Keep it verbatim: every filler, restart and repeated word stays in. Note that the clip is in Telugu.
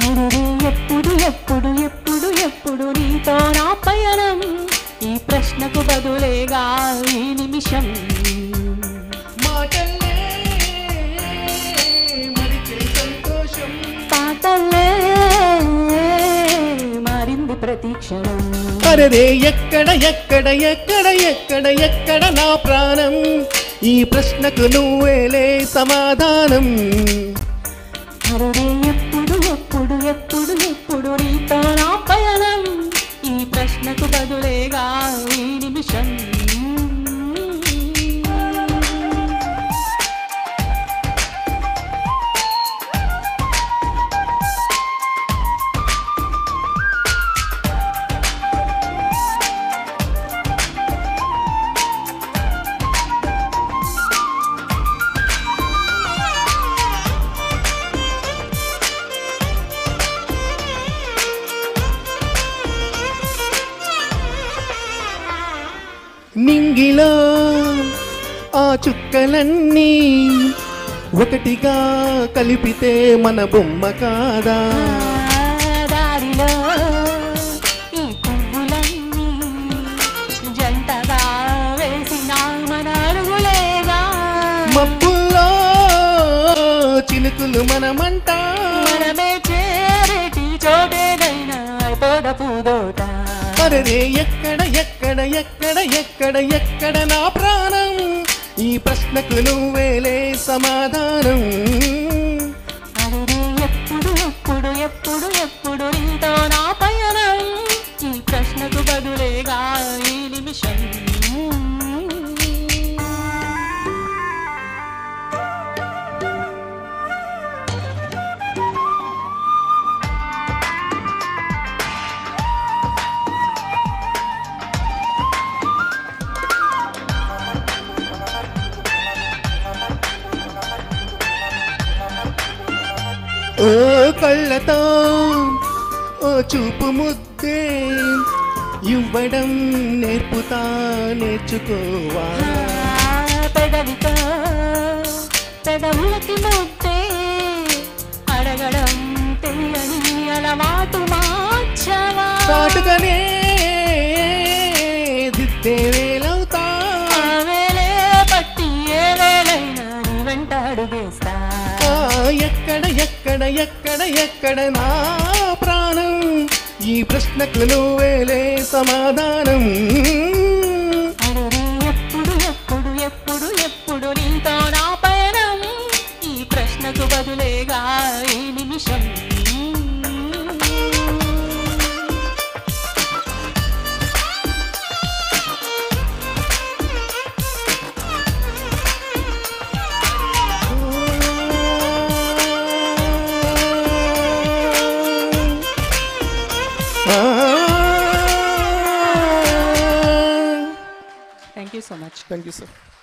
అరురే ఎప్పుడు ఎప్పుడు ఎప్పుడు ఎప్పుడు నీతో నా పయనం ఈ ప్రశ్నకు బదులేగా ఈ నిమిషం మాటల్లే మరిచే సంతోషం పాటల్లే మారింది ప్రతీక్షణం అరే ఎక్కడ ఎక్కడ ఎక్కడ ఎక్కడ ఎక్కడ నా ప్రాణం ఈ ప్రశ్నకు నువ్వేలే సమాధానం అరురే ఎప్పుడు ఎప్పుడు ఎప్పుడు ఎప్పుడు నీతో నా పయనం ఈ ప్రశ్నకు బదులేగా ఈ నిమిషం నింగిలో ఆ చుక్కలన్నీ ఒకటిగా కలిపితే మన బొమ్మ కాదా దారిలో ఈ పువ్వులన్నీ జంటగా వేసిన మన అడుగులేగా మబ్బుల్లో చిలుకులు మనమంట మనమే చేరేటి చోటేదైనా అయిపోద పూదోట అరే ఎక్కడ ఎక్కడ ఎక్కడ ఎక్కడ ఎక్కడ నా ప్రాణం ఈ ప్రశ్నకు నువ్వేలే సమాధానం అరురే ఎప్పుడు ఎప్పుడు ఎప్పుడు ఎప్పుడు నీతో నా పయనం ఈ ప్రశ్నకు బదులేగా ఈ నిమిషం ఓ కళ్ళతో ఓ చూపు ముద్దే ఇవ్వడం నేర్పుతా నేర్చుకోవా పెదవితో పెదవులకి ముద్దే అడగడం తెలియని అలవాటు మార్చవా చాటుగానే దిద్దే వేలవుతా వేలే పట్టి ఏ వేలైనా నీ వెంట అడుగేస్తా ఎక్కడ ఎక్కడ ఎక్కడ ఎక్కడ నా ప్రాణం ఈ ప్రశ్నకు నువ్వేలే సమాధానం అరురే ఎప్పుడు ఎప్పుడు ఎప్పుడు ఎప్పుడు నీతో నా పయనం ఈ ప్రశ్నకు బదులేగా ఈ నిమిషం Thank you so much. Thank you, sir.